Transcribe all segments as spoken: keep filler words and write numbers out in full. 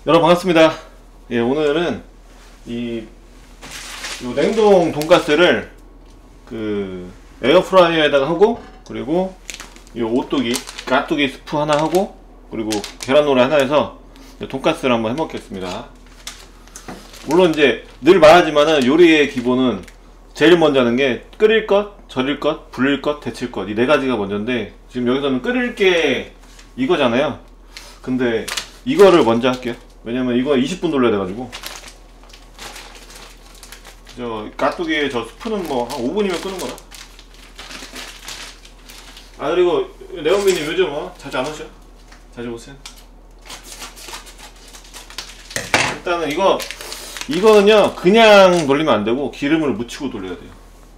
여러분 반갑습니다. 예, 오늘은 이 요 냉동 돈가스를 그 에어프라이어에다가 하고, 그리고 이 오뚜기 가뚜기 스프 하나 하고, 그리고 계란노래 하나 해서 돈가스를 한번 해먹겠습니다. 물론 이제 늘 말하지만은 요리의 기본은 제일 먼저 하는 게 끓일 것, 절일 것, 불릴 것, 데칠 것, 이 네 가지가 먼저인데, 지금 여기서는 끓일 게 이거잖아요. 근데 이거를 먼저 할게요. 왜냐면 이거 이십 분 돌려야 돼가지고. 저 가뚜기에 저 스프는 뭐 한 오 분이면 끄는 거라. 아, 그리고 레온비님 요즘 어 자주 안 오셔? 자주 오세요. 일단은 이거 이거는요 그냥 돌리면 안 되고 기름을 묻히고 돌려야 돼요.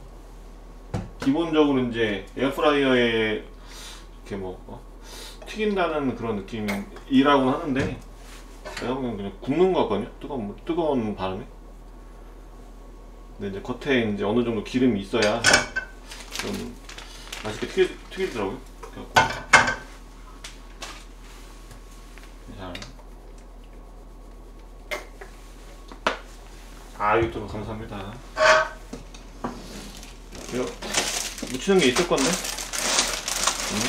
기본적으로 이제 에어프라이어에 이렇게 뭐 어? 튀긴다는 그런 느낌이라고 하는데, 내가 보기엔 그냥 굽는 거 같거든요. 뜨거운 뜨거운 바람에. 근데 이제 겉에 이제 어느 정도 기름이 있어야 좀 맛있게 튀기, 튀기더라고요. 그래갖고 잘. 아, 유튜브 감사합니다. 이거 묻히는 게 있을 건데. 음.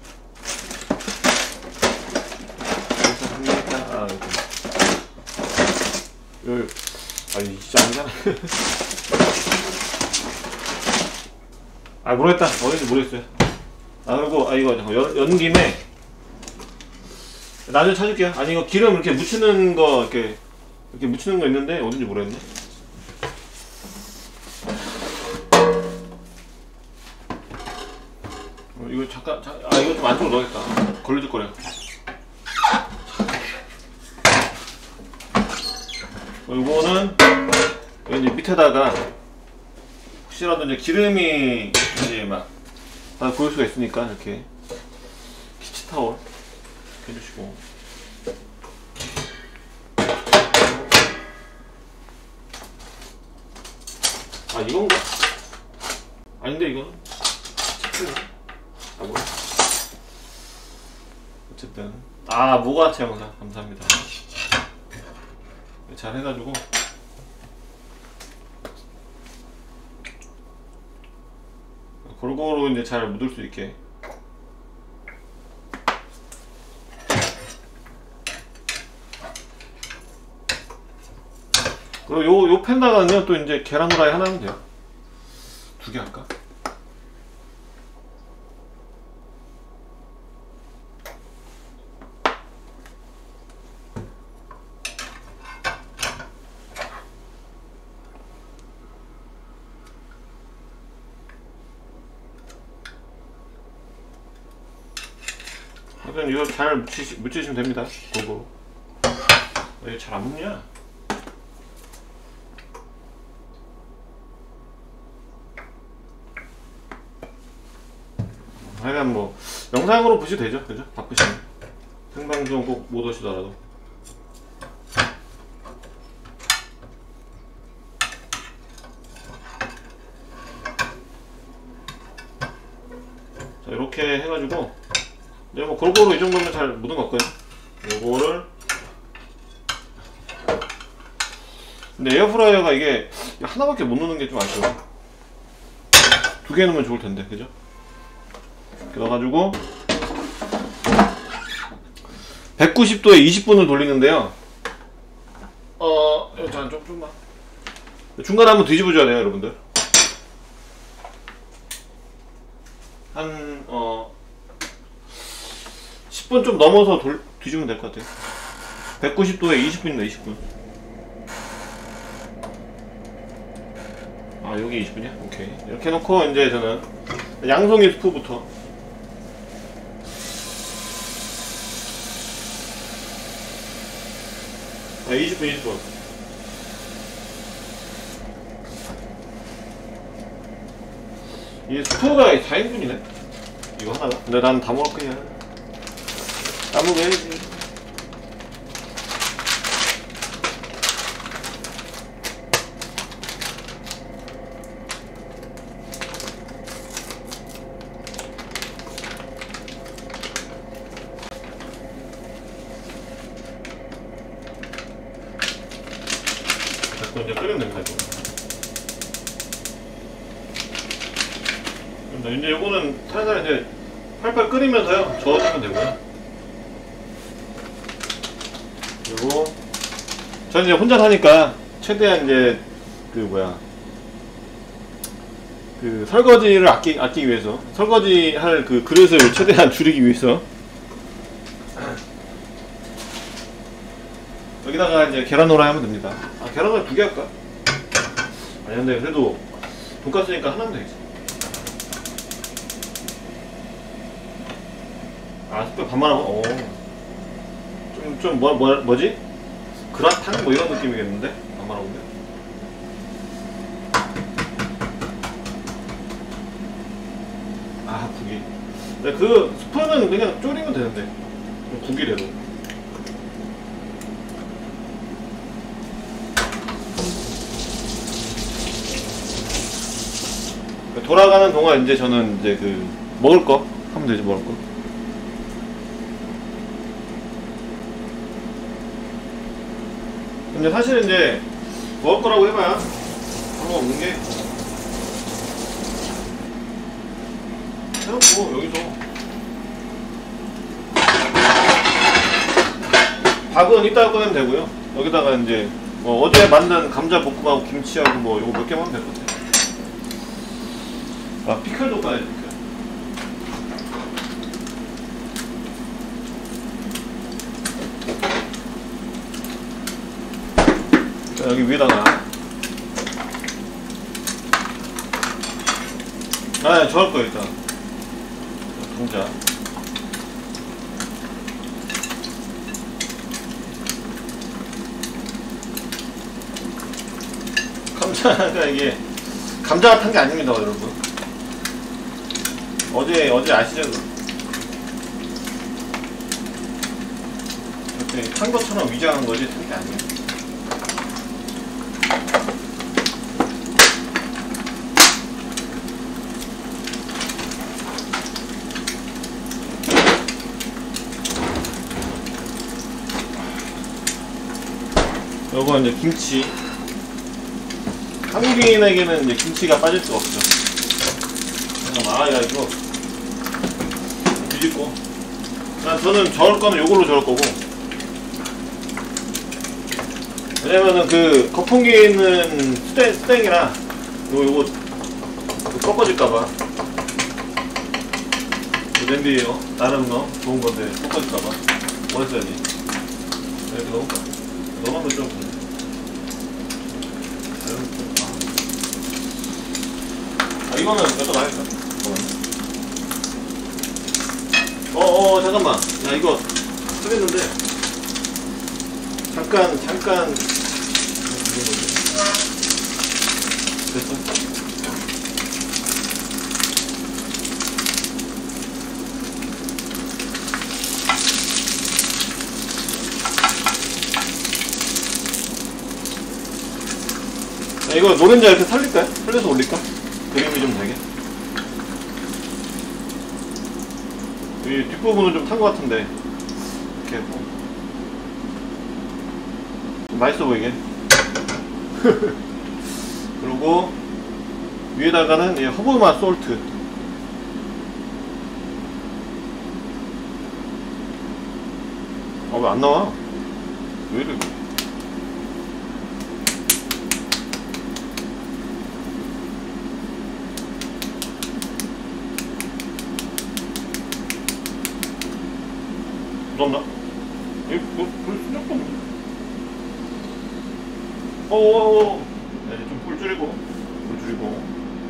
감사합니다. 아, 이거. 여기. 아니, 진짜 아니잖아. 아, 모르겠다. 어딘지 모르겠어요. 아, 그리고, 아, 이거, 연, 연 김에, 나중에 찾을게요. 아니, 이거 기름 이렇게 묻히는 거, 이렇게, 이렇게 묻히는 거 있는데, 어딘지 모르겠네. 어, 이거 잠깐, 자, 아, 이거 좀 안쪽으로 넣어야겠다. 걸려질 거려. 이거는 여기 밑에다가 혹시라도 이제 기름이 이제 막 다 보일 수가 있으니까 이렇게 키친타올 해주시고, 아, 이건가? 아닌데 이거는 아, 뭐야? 어쨌든 아, 모가채 영상 감사합니다. 잘 해가지고 골고루 이제 잘 묻을 수 있게. 그리고 요, 요 팬다가는요 또 이제 계란 후라이 하나 하면 돼요. 두 개 할까? 이거 잘 묻히시, 묻히시면 됩니다. 그거 왜 잘 안 묻냐? 하여간 뭐 영상으로 보셔도 되죠, 그죠? 바쁘시면 생방송 꼭 못 오시더라도. 자, 이렇게 해가지고 이제 뭐 골고루 이 정도면 잘 묻은 것 같고요. 요거를 근데 에어프라이어가 이게 하나밖에 못 넣는 게 좀 아쉬워. 두 개 넣으면 좋을 텐데, 그죠? 이렇게 넣어가지고 백구십 도에 이십 분을 돌리는데요. 어, 자, 좀 좀만 중간에 한번 뒤집어줘야 돼요, 여러분들. 한 어. 십 분 좀 넘어서 돌, 뒤주면 될 것 같아요. 백구십 도에 이십 분입니다. 이십 분. 아, 여기 이십 분이야? 오케이. 이렇게 해놓고 이제 저는 양송이 스프부터. 아, 이십 분, 이십 분. 이게 스프가 사 인분이네? 이거 하나가? 근데 난 다 먹을 거야. 다 먹어야지. 이거 이제 끓이면 됩니다. 이거. 이제 요거는 살살 이제 팔팔 끓이면서요 저어주면 되고요. 그리고 저는 이제 혼자 사니까 최대한 이제 그 뭐야 그 설거지를 아끼, 아끼기 위해서 설거지 할 그 그릇을 최대한 줄이기 위해서 여기다가 이제 계란 후라이 하면 됩니다. 아 계란 후라이 두 개 할까? 아니 근데 그래도 돈까스니까 하나면 되겠지. 아 스프 반만 하고? 오. 좀, 좀 뭐, 뭐, 뭐지? 그라탕? 뭐 이런 느낌이겠는데? 반만 하고 면 아 국이 근데 그 스프는 그냥 졸이면 되는데 국이래도 돌아가는 동안 이제 저는 이제 그 먹을 거 하면 되지. 먹을 거 근데 사실 이제 먹을 거라고 해봐야 한번 없는 게 해놓고 여기서 밥은 이따가 꺼내면 되고요. 여기다가 이제 뭐 어제 만든 감자 볶음하고 김치하고 뭐 이거 몇 개만 하면 될 것 같아요. 아 피클도 까야지. 피클. 자, 여기 위에다가 아 저 할 거예요. 일단 감자 감자가 이게 감자가 탄 게 아닙니다 여러분. 어제 어제 아시죠? 이렇게 탄 것처럼 위장한 거지 탄 게 아니에요. 요거 이제 김치. 한국인에게는 이제 김치가 빠질 수가 없죠. 잠깐만, 아, 야, 이거 뒤집고. 난 저는 저을 거는 요걸로 저을 거고. 왜냐면은 그 거품기에 있는 스테, 스탱이랑 요거 요거 꺾어질까봐. 냄비에요. 나름 너 좋은 건데 꺾어질까봐. 뭐랬어야지. 이렇게 넣을까? 넣으면 좀. 아, 이거는 몇번 하겠다. 어어 잠깐만. 야 이거 쓰겠는데 잠깐 잠깐 됐어? 자, 이거 노른자 이렇게 살릴까요? 살려서 올릴까? 그림이 좀 되게. 이 뒷부분은 좀 탄 것 같은데 이렇게 뭐. 좀 맛있어 보이게. 그리고 위에다가는 이 허브맛 솔트. 아 왜 안 나와? 왜 이래? 묻었나? 이거 뭐, 불 순적도 없네. 어어어. 네, 좀 불 줄이고. 불 줄이고.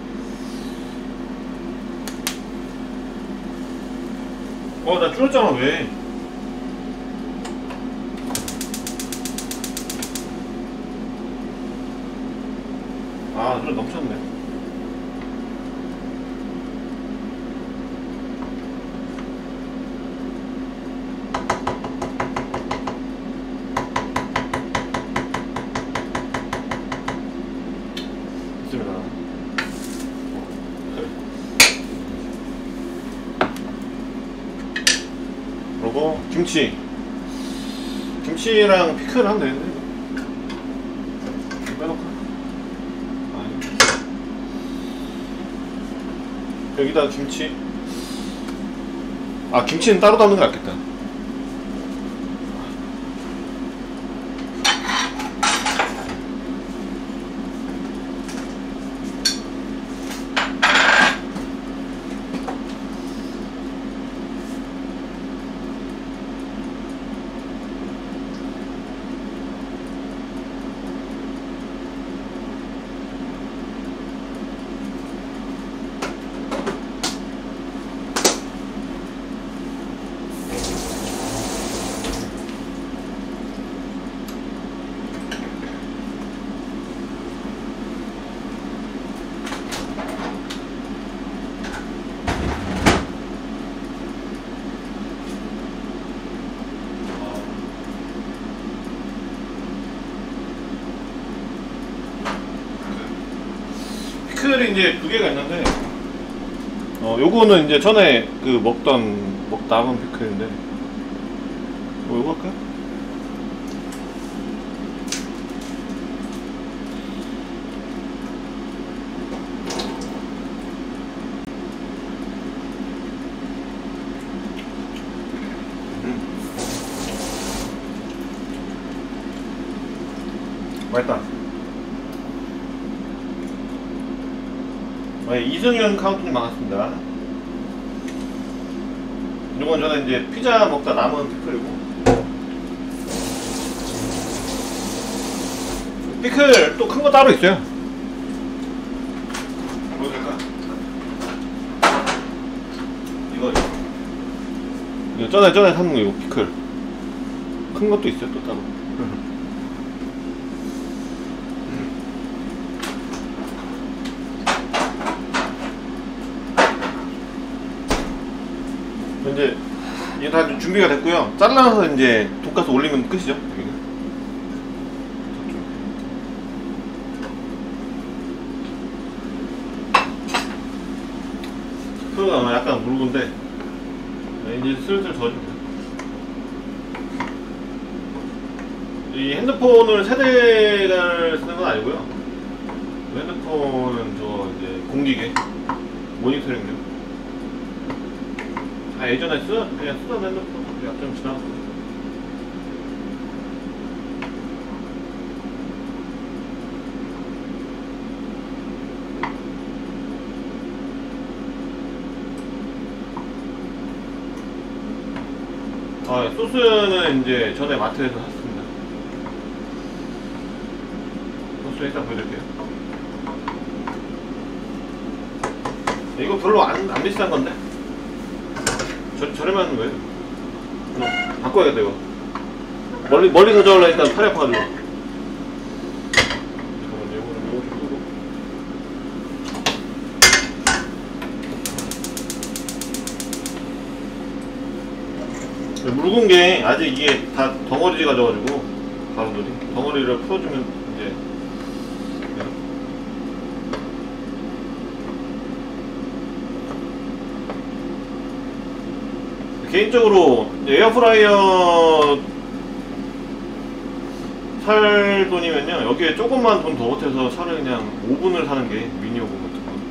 어, 나 줄였잖아, 왜? 아, 좀 넘쳤네. 그리고 김치 김치랑 피클 하면 되겠네. 빼놓을까? 아니. 여기다 김치. 아, 김치는 따로 담는 게 낫겠다. 피클이 이제 두 개가 있는데, 어, 요거는 이제 전에 그 먹던, 먹, 남은 피클인데, 뭐 요거 할까요? 음. 맛있다. 네, 이승윤 카운트님 반갑습니다. 이건 저는 이제 피자 먹다 남은 피클이고, 피클 또 큰 거 따로 있어요. 보여줄까? 이거 이거 전에 전에 사는 거 이거 피클 큰 것도 있어요 또 따로. 이제 이게 다 준비가 됐고요. 잘라서 이제 돈가스 올리면 끝이죠. 여기는. 그러다 약간 묽은데 이제 슬슬 저어주면 돼요. 이 핸드폰을 세대를 쓰는 건 아니고요. 핸드폰은 저 이제 공기계 모니터링요. 아, 예전에 쓰, 그냥 쓰던 핸드폰 약간 지나갔어. 아, 소스는 이제 전에 마트에서 샀습니다. 소스 일단 보여드릴게요. 이거 별로 안, 안 비싼 건데? 저, 저렴한 거예요. 어, 바꿔야겠다 이거. 멀리, 멀리서 저으려 일단 팔이 아파가지고. 잠깐만, 요거는 요거 좀 끄고. 묽은 게 아직 이게 다 덩어리가 져가지고 가루들이 덩어리를 풀어주면 이제 개인적으로 에어프라이어 살 돈이면요 여기에 조금만 돈 더 보태서 차라리 그냥 오븐을 사는 게 미니 오븐 같은 거.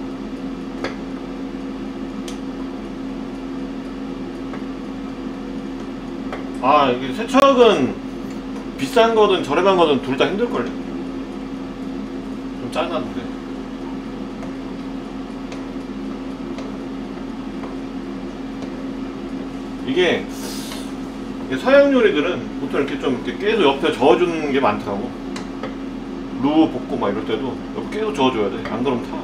아 이게 세척은 비싼 거든 저렴한 거든 둘 다 힘들걸요. 좀 짜증나는데. 이게 서양 요리들은 보통 이렇게 좀 이렇게 깨도 옆에 저어주는 게 많더라고. 루 볶고 막 이럴 때도 옆에 깨도 저어줘야 돼. 안 그러면 타.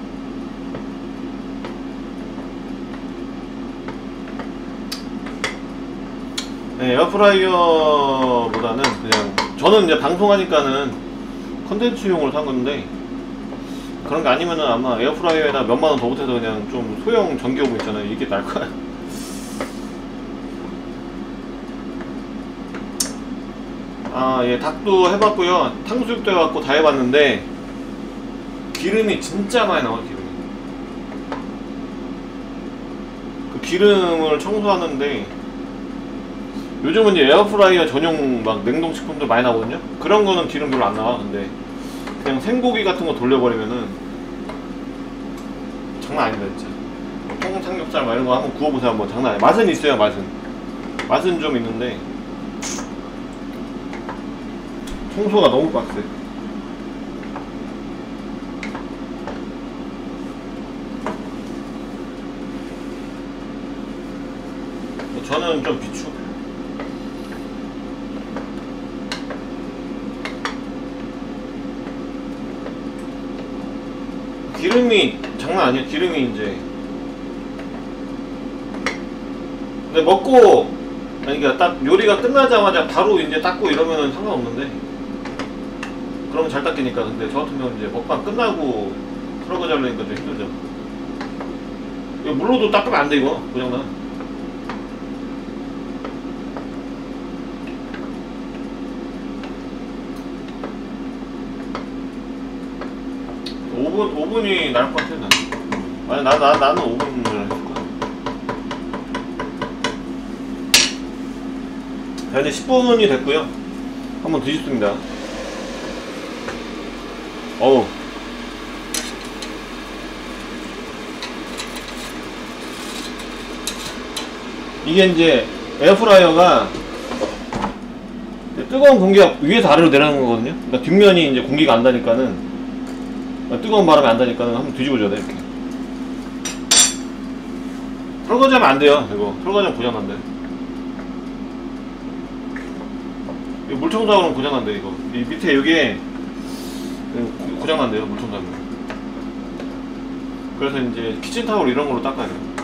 네, 에어프라이어보다는 그냥 저는 이제 방송하니까는 컨텐츠용으로 산 건데 그런 게 아니면은 아마 에어프라이어에다 몇만 원 더 보태서 그냥 좀 소형 전기오븐 있잖아요. 이게 나을 거야. 아, 예, 닭도 해봤고요. 탕수육도 해봤고 다 해봤는데 기름이 진짜 많이 나와요. 기름이. 그 기름을 청소하는데 요즘은 이제 에어프라이어 전용 막 냉동식품도 많이 나오거든요. 그런 거는 기름 별로 안 나와. 근데 그냥 생고기 같은 거 돌려버리면은 장난 아닙니다 진짜. 통삼겹살 막 이런 거 한번 구워보세요. 한번. 장난 아니에요. 맛은 있어요. 맛은 맛은 좀 있는데 청소가 너무 빡세. 저는 좀 비추. 기름이 장난 아니야. 기름이 이제. 근데 먹고 아니 그러니까 딱 요리가 끝나자마자 바로 이제 닦고 이러면은 상관없는데. 그러면 잘 닦이니까. 근데 저 같은 경우는 이제 먹방 끝나고 설거지 하려니까 좀 힘들죠. 이거 물로도 닦으면 안 돼 이거. 고장나. 오븐, 오븐이 나을 것 같아, 나는. 아니, 나, 나, 나는 오븐을 했을 거야. 자, 이제 십 분이 됐고요. 한번 뒤집습니다. 어우. 이게 이제 에어프라이어가 뜨거운 공기가 위에서 아래로 내려가는 거거든요. 그러니까 뒷면이 이제 공기가 안 다니까는 뜨거운 바람이 안 다니까는 한번 뒤집어줘야 돼. 이렇게 설거지하면 안 돼요. 이거 설거지하면 고장난대. 이거 물청소하면 고장난대. 이거 이 밑에 여기에 고장난대요. 물청소하면. 그래서 이제 키친타올 이런 걸로 닦아야 돼요.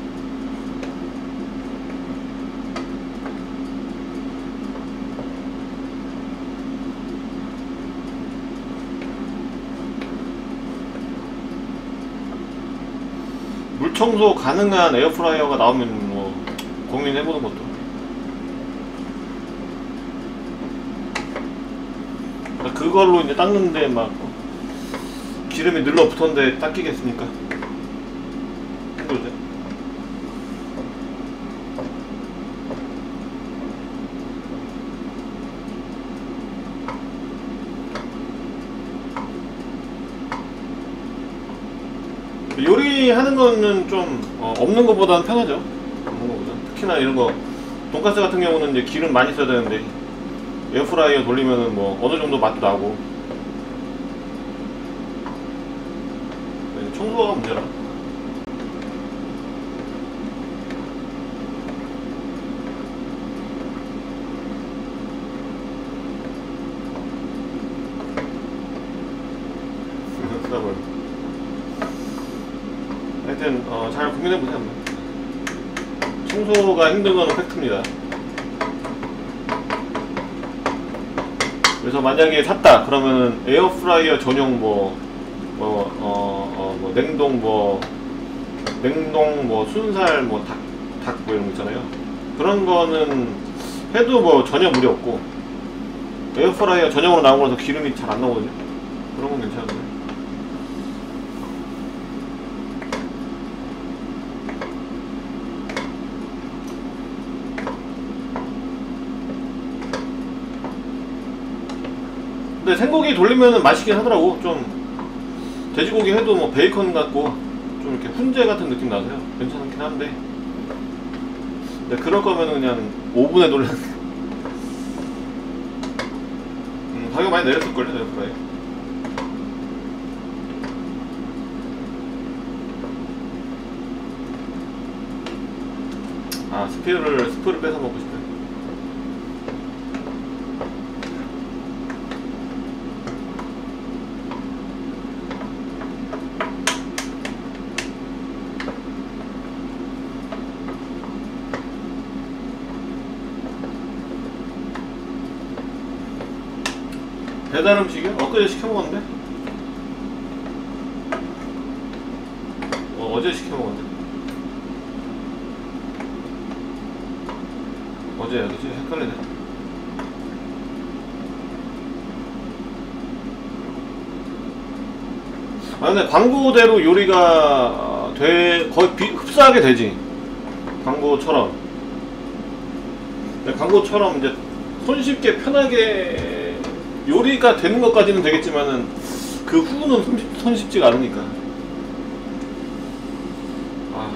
물청소 가능한 에어프라이어가 나오면 뭐 고민해보는 것도. 그걸로 이제 닦는데 막 기름이 늘러 붙었는데 닦이겠습니까? 힘들죠. 요리하는 거는 좀 어, 없는 것보다는 편하죠. 없는 것보다. 특히나 이런 거 돈가스 같은 경우는 이제 기름 많이 써야 되는데 에어프라이어 돌리면은 뭐 어느 정도 맛도 나고. 네, 청소가 문제라. 하여튼 어, 잘 고민해보세요 한번. 청소가 힘든 건 팩트입니다. 그래서 만약에 샀다 그러면은 에어프라이어 전용 뭐, 뭐, 어, 어, 뭐 냉동 뭐 냉동 뭐 순살 뭐 닭, 닭 뭐 이런 거 있잖아요. 그런 거는 해도 뭐 전혀 무리 없고, 에어프라이어 전용으로 나온 거라서 기름이 잘 안 나오거든요. 그런 건 괜찮은데. 근데 생고기 돌리면은 맛있긴 하더라고. 좀 돼지고기 해도 뭐 베이컨 같고 좀 이렇게 훈제 같은 느낌 나서요. 괜찮긴 한데. 근데 그럴 거면은 그냥 오븐에 돌려. 음, 가격 많이 내렸을걸요, 에어프라이어. 아, 스프를 스프를 뺏어 먹고 싶어요. 배달 음식이요? 엊그제 시켜 먹었는데? 어, 어제 시켜 먹었는데? 어제야, 그치? 헷갈리네. 아, 근데 광고대로 요리가 돼, 거의 비, 흡사하게 되지. 광고처럼. 근데 광고처럼 이제 손쉽게 편하게 요리가 되는 것까지는 되겠지만은 그 후는 손, 손 쉽지가 않으니까. 아,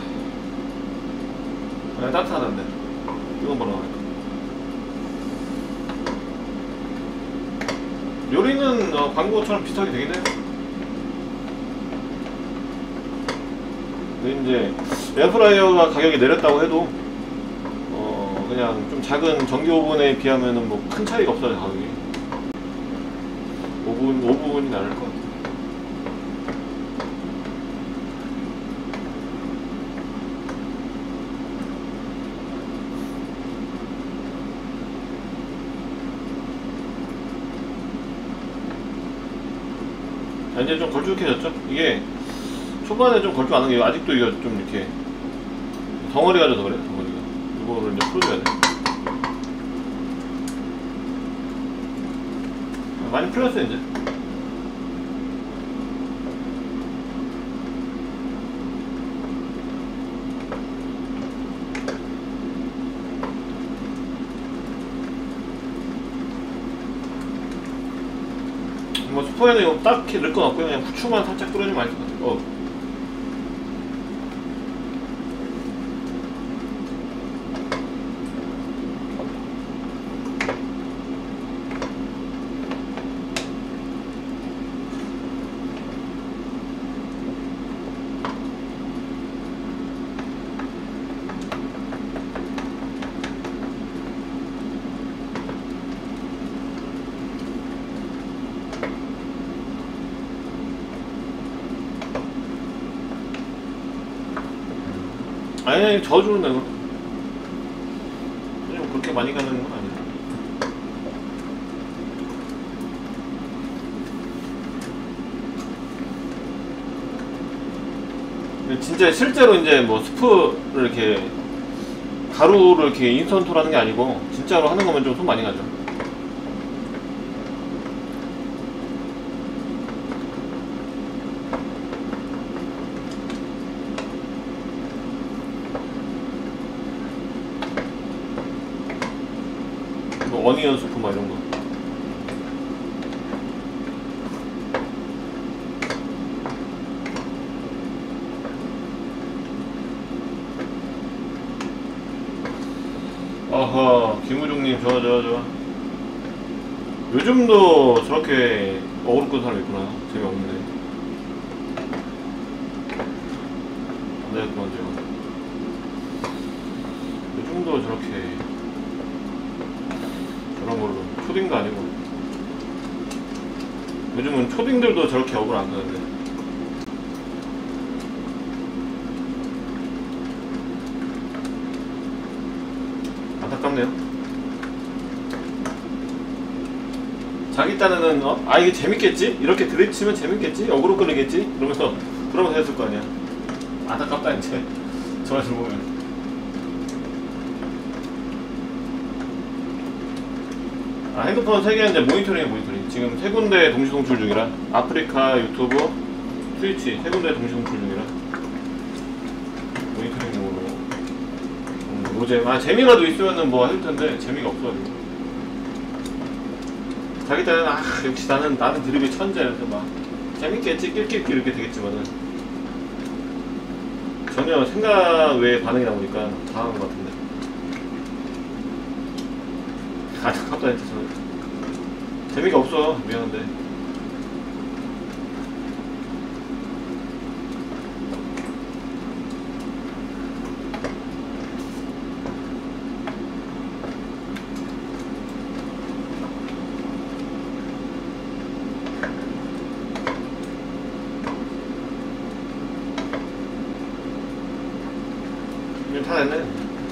그냥 따뜻하던데. 이건 뭐라고 할까? 요리는 어, 광고처럼 비슷하게 되긴 해요. 근데 이제 에어프라이어가 가격이 내렸다고 해도 어 그냥 좀 작은 전기 오븐에 비하면은 뭐 큰 차이가 없어요 가격이. 오븐 오븐이 나을 것 같아요. 자, 이제 좀 걸쭉해졌죠? 이게 초반에 좀 걸쭉 안 한 게 아직도 이거 좀 이렇게 덩어리가 져서 그래. 덩어리가 이거를 이제 풀어줘야 돼. 많이 풀렸어 이제. 뭐 스포에는 이거 딱히 넣을 건 없고요. 그냥 후추만 살짝 뿌려주면 맛있을 것 같아요. 어. 아니, 아니, 저어주는 거. 그냥 그렇게 많이 가는 건 아니야. 진짜 실제로 이제 뭐 스프를 이렇게 가루를 이렇게 인스턴트로 하는 게 아니고 진짜로 하는 거면 좀 손 많이 가죠. 뭐 어니언 스프 막 이런 거. 아하, 김우중님 좋아 좋아 좋아. 요즘도 저렇게 어그로 끄는 사람 있구나. 재미없는데. 안 되겠구만 제가. 요즘도 저렇게 저런 걸로 초딩도 아니고. 요즘은 초딩들도 저렇게 어그로 안 끄는데. 안타깝네요. 자기 딴에는 어? 아 이게 재밌겠지? 이렇게 드립치면 재밌겠지? 어그로 끌리겠지? 그러면서 그러면서 했을 거 아니야. 안타깝다 이제 저 말씀 보면. 아 핸드폰 세 개 이제 모니터링 모니터링 지금 세 군데 동시 송출 중이라 아프리카 유튜브 스위치 세 군데 동시 송출 중이라 모니터링으로 음, 노잼. 아 재미라도 있으면은 뭐 할 텐데 재미가 없어가지고. 자기 딴에는 아 역시 나는 나는 드립이 천재 이래서 막 재밌겠지 낄낄낄 이렇게 되겠지만은 전혀 생각 외의 반응이 나오니까 당한 것 같은데. 안타깝다 진짜. 저는 재미가 없어. 미안한데. 다 됐네.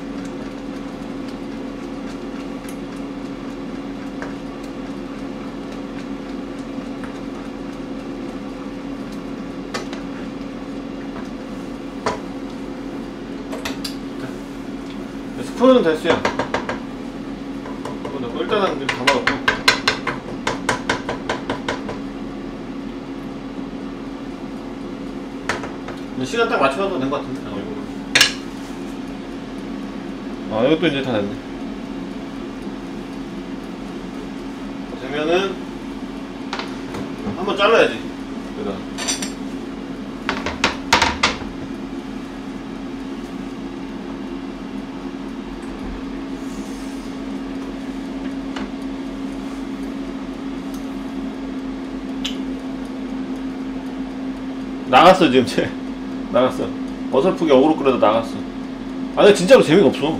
스푼은 됐어요. 일단은 담아놓고. 시간 딱 맞춰서 된 것 같은데. 아, 이거. 아, 이것도 이제 다 됐네. 되면은 한번 잘라야지. 여기다. 나갔어 지금 쟤. 나갔어. 어설프게 어그로 끌어다 나갔어. 아 근데 진짜로 재미가 없어.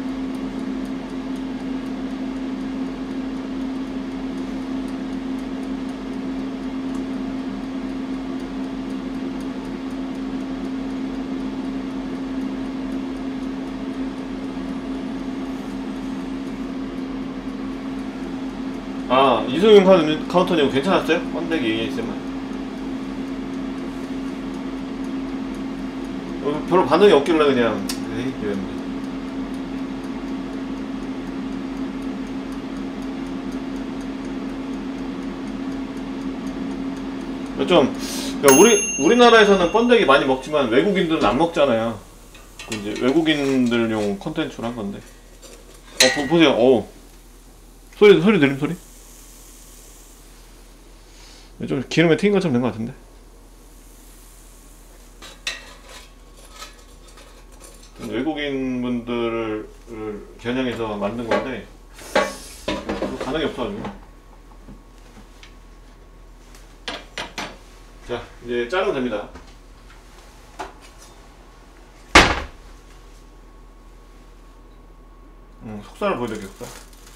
아 이소영 카운터님 괜찮았어요? 번데기 에이에스엠알 별로 반응이 없길래 그냥 에이 이랬는데. 좀 그러니까 우리 우리나라에서는 번데기 많이 먹지만 외국인들은 안 먹잖아요. 그 이제 외국인들용 컨텐츠로 한 건데. 어 보, 보세요. 어 소리 소리 들림 소리? 좀 기름에 튀긴 것처럼 된 것 같은데. 외국인 분들을 겨냥해서 만든 건데 가능이 없어가지고. 자 이제 자르면 됩니다. 음, 속살을 보여드릴게요. 속살.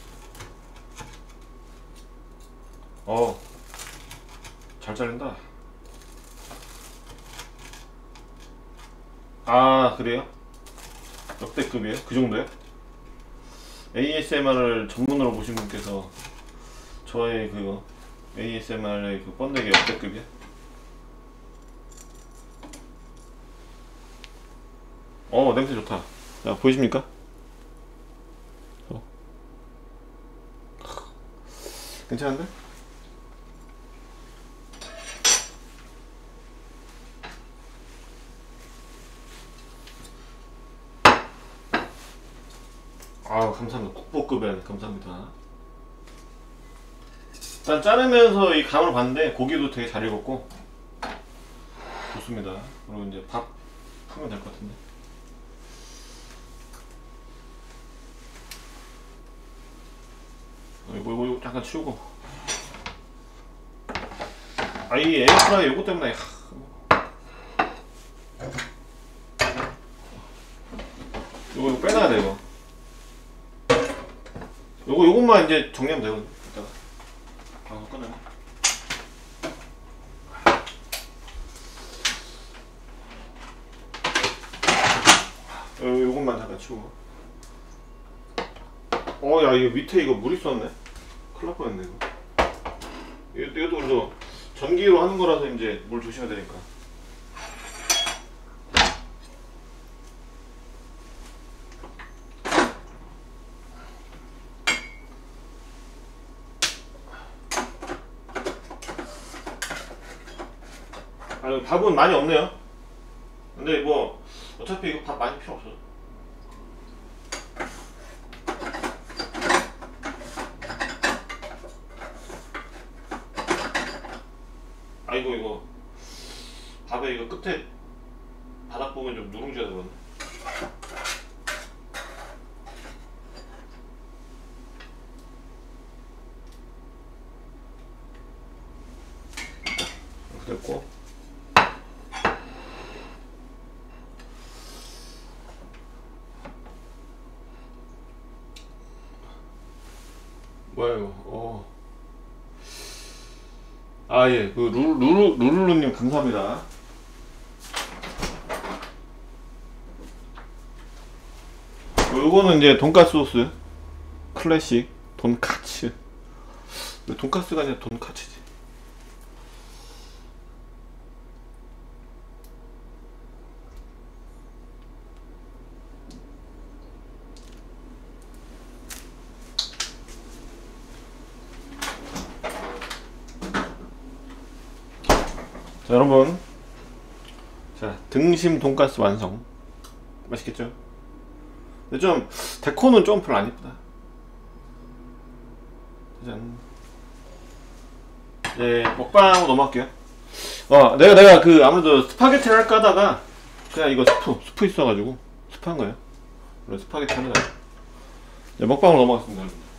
어, 잘 자른다. 아 그래요? 역대급이에요? 그 정도요? 에이에스엠알을 전문으로 보신 분께서 저의 그 에이에스엠알의 그 번데기 역대급이야? 어 냄새 좋다. 자 보이십니까? 어. 괜찮은데? 아우 감사합니다. 국보급에 감사합니다. 일단 자르면서 이 감을 봤는데 고기도 되게 잘 익었고 좋습니다. 그리고 이제 밥 하면 될 것 같은데. 이거 이거 이거 잠깐 치우고. 아 이 에어프라이 요거 때문에 요거 이거 빼놔야 돼 이거. 요거 요것만 이제 정리하면 되거든. 이따가 방송 꺼내. 요 요것만 잠깐 치우고. 어 야 이거 밑에 이거 물 있었네. 큰일 날 뻔했네 이거. 이것도 그래서 전기로 하는 거라서 이제 물 조심해야 되니까. 아 밥은 많이 없네요. 근데 뭐 어차피 이거 밥 많이 필요 없어. 아이고 이거 밥에 이거 끝에 바닥 보면 좀 누룽지가 들었네. 이렇게 됐고. 뭐야 이거. 어. 아, 예. 그, 루, 루루, 루루루님 감사합니다. 요거는 이제 돈가스 소스. 클래식. 돈카츠. 돈가스가 아니라 돈카츠지. 자, 여러분. 자, 등심 돈가스 완성. 맛있겠죠? 근데 좀, 데코는 좀 별로 안 이쁘다. 짠. 네, 먹방으로 넘어갈게요. 어, 내가, 내가 그, 아무래도 스파게티를 할까 하다가, 그냥 이거 스프, 스프 있어가지고, 스프 한 거예요. 그래서 스파게티 하는 거예요. 네, 먹방으로 넘어갔습니다.